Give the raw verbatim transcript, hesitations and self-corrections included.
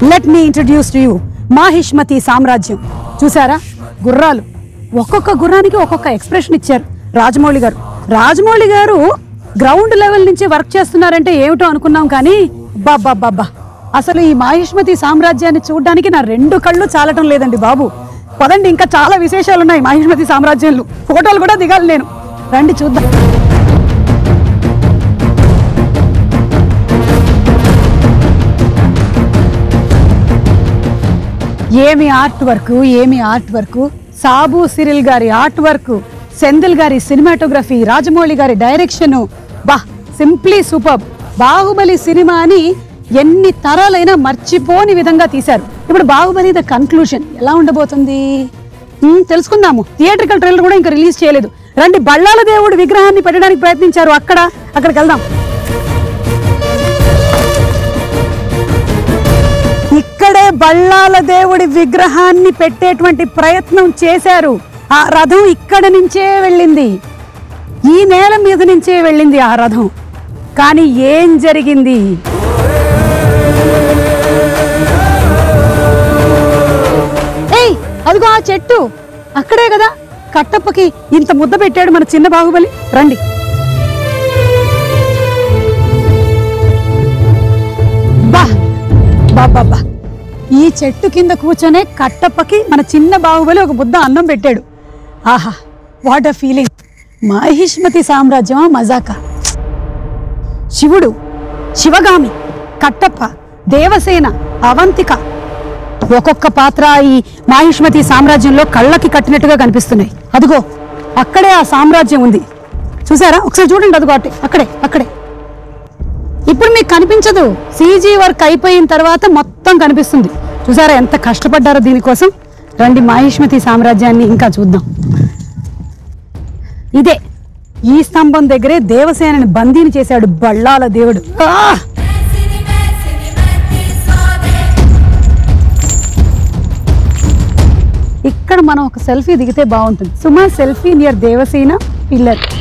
Let me introduce to you Mahishmati సామ్రాజ్యం. చూసారా గుర్రాలు, ఒక్కొక్క గుర్రానికి ఒక్కొక్క ఎక్స్ప్రెషన్ ఇచ్చారు రాజమౌళి గారు. రాజమౌళి గారు గ్రౌండ్ లెవెల్ నుంచి వర్క్ చేస్తున్నారంటే ఏమిటో అనుకున్నాం, కానీ బాబా బాబా అసలు ఈ మాహిష్మతి సామ్రాజ్యాన్ని చూడడానికి నా రెండు కళ్ళు చాలటం లేదండి బాబు. పదండి, ఇంకా చాలా విశేషాలు ఉన్నాయి మాహిష్మతి సామ్రాజ్యంలో, ఫోటోలు కూడా దిగాలి నేను. రండి చూద్దాం. ఏమి ఆర్ట్ వర్క్, ఏమి ఆర్ట్ వర్క్. సాబు సిరిల్ గారి ఆర్ట్ వర్క్, సెందిల్ గారి సినిమాటోగ్రఫీ, రాజమౌళి గారి డైరెక్షన్, బా సింప్లీ సూపర్. బాహుబలి సినిమాని ఎన్ని తరాలైనా మర్చిపోని విధంగా తీశారు. ఇప్పుడు బాహుబలి ద కన్క్లూజన్ ఎలా ఉండబోతుంది తెలుసుకుందాము. థియేట్రికల్ ట్రైలర్ కూడా ఇంకా రిలీజ్ చేయలేదు. రండి, బళ్ళాల దేవుడి విగ్రహాన్ని పెట్టడానికి ప్రయత్నించారు, అక్కడ అక్కడికి వెళ్దాం. ఇక్కడే బళ్ళాల దేవుడి విగ్రహాన్ని పెట్టేటువంటి ప్రయత్నం చేశారు. ఆ రథం ఇక్కడ నుంచే వెళ్ళింది, ఈ నేల మీద నుంచే వెళ్ళింది ఆ రథం. కానీ ఏం జరిగింది? ఏయ్ అదిగో ఆ చెట్టు అక్కడే కదా కట్టప్పకి ఇంత ముద్ద పెట్టాడు మన చిన్న బాహుబలి. రండి. బా బాబా, ఈ చెట్టు కింద కూర్చొనే కట్టప్పకి మన చిన్న బాహుబలి ఒక బుద్ధ అన్నం పెట్టాడు. ఆహా, వాట్ అ ఫీలింగ్. మాహిష్మతి సామ్రాజ్యమా మజాకా. శివుడు, శివగామి, కట్టప్ప, దేవసేన, అవంతిక, ఒక్కొక్క పాత్ర ఈ మాహిష్మతి సామ్రాజ్యంలో కళ్ళకి కట్టినట్టుగా కనిపిస్తున్నాయి. అదిగో అక్కడే ఆ సామ్రాజ్యం ఉంది, చూసారా? ఒకసారి చూడండి, అదిగో అటే అక్కడే అక్కడే. ఇప్పుడు మీకు కనిపించదు, సీజీ వర్క్ అయిపోయిన తర్వాత మొత్తం కనిపిస్తుంది. చూసారా ఎంత కష్టపడ్డారో దీనికోసం. రండి, మాహిష్మతి సామ్రాజ్యాన్ని ఇంకా చూద్దాం. ఇదే ఈ స్తంభం దగ్గరే దేవసేనని బందీని చేశాడు బళ్ళాల దేవుడు. ఇక్కడ మనం ఒక సెల్ఫీ దిగితే బాగుంటుంది. సుమా సెల్ఫీ నియర్ దేవసేన పిల్లర్.